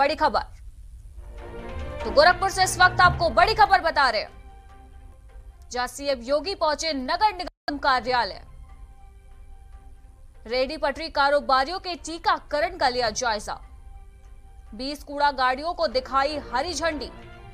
बड़ी खबर। तो गोरखपुर से इस वक्त आपको बड़ी खबर बता रहे हैं, जहां सीएम योगी पहुंचे नगर निगम कार्यालय। रेहड़ी पटरी कारोबारियों के टीकाकरण का लिया जायजा। 20 कूड़ा गाड़ियों को दिखाई हरी झंडी।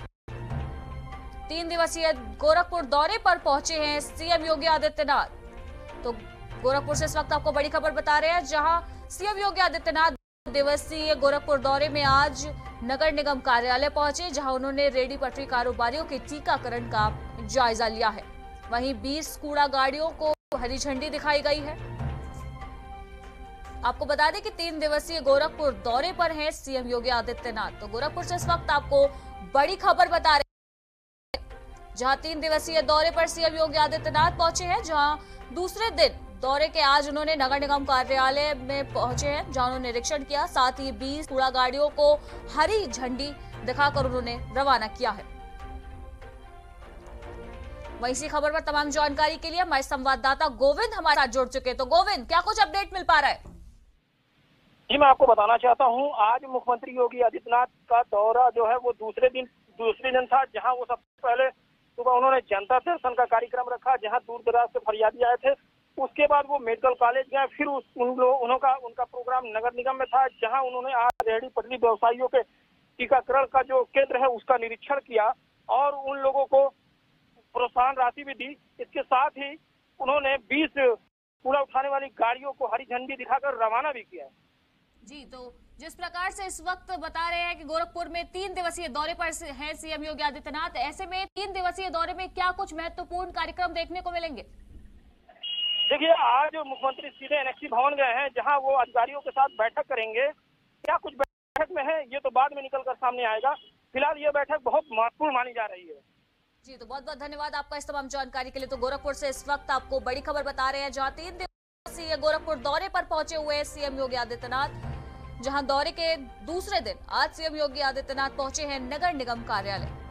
3 दिवसीय गोरखपुर दौरे पर पहुंचे हैं सीएम योगी आदित्यनाथ। तो गोरखपुर से इस वक्त आपको बड़ी खबर बता रहे हैं, जहां सीएम योगी आदित्यनाथ 2 दिवसीय गोरखपुर दौरे में आज नगर निगम कार्यालय पहुंचे, जहां उन्होंने रेहड़ी पटरी कारोबारियों के टीकाकरण का जायजा लिया है। वहीं 20 कूड़ा गाड़ियों को हरी झंडी दिखाई गई है। आपको बता दें कि 3 दिवसीय गोरखपुर दौरे पर हैं सीएम योगी आदित्यनाथ। तो गोरखपुर से इस वक्त आपको बड़ी खबर बता रहे हैं, जहां 3 दिवसीय दौरे पर सीएम योगी आदित्यनाथ पहुंचे हैं, जहां दूसरे दिन दौरे के आज उन्होंने नगर निगम कार्यालय में पहुंचे हैं, जहां उन्होंने निरीक्षण किया। साथ ही 20 कूड़ा गाड़ियों को हरी झंडी दिखाकर उन्होंने रवाना किया है। वहीं इसी खबर पर तमाम जानकारी के लिए हमारे संवाददाता गोविंद हमारे साथ जुड़ चुके हैं। तो गोविंद, क्या कुछ अपडेट मिल पा रहा है? जी, मैं आपको बताना चाहता हूं, आज मुख्यमंत्री योगी आदित्यनाथ का दौरा जो है वो दूसरे दिन था, जहां वो सबसे पहले सुबह उन्होंने जनता दर्शन का कार्यक्रम रखा, जहां दूर दराज से फरियादी आए थे। उसके बाद वो मेडिकल कॉलेज गए, फिर उनका प्रोग्राम नगर निगम में था, जहां उन्होंने आज रेहड़ी पटरी व्यवसायियों के टीकाकरण का जो केंद्र है उसका निरीक्षण किया और उन लोगों को प्रोत्साहन राशि भी दी। इसके साथ ही उन्होंने 20 कूड़ा उठाने वाली गाड़ियों को हरी झंडी दिखाकर रवाना भी किया। जी, तो जिस प्रकार से इस वक्त बता रहे हैं कि गोरखपुर में 3 दिवसीय दौरे पर हैं सीएम योगी आदित्यनाथ, ऐसे में 3 दिवसीय दौरे में क्या कुछ महत्वपूर्ण कार्यक्रम देखने को मिलेंगे? देखिए, आज मुख्यमंत्री सीधे एनएक्सी भवन गए हैं, जहां वो अधिकारियों के साथ बैठक करेंगे। क्या कुछ बैठक में है ये तो बाद में निकल कर सामने आएगा। फिलहाल ये बैठक बहुत महत्वपूर्ण मानी जा रही है। जी, तो बहुत बहुत धन्यवाद आपका इस तमाम जानकारी के लिए। तो गोरखपुर से इस वक्त आपको बड़ी खबर बता रहे हैं, जहां 3 दिवसीय गोरखपुर दौरे पर पहुंचे हुए हैं सीएम योगी आदित्यनाथ, जहां दौरे के दूसरे दिन आज सीएम योगी आदित्यनाथ पहुंचे हैं नगर निगम कार्यालय।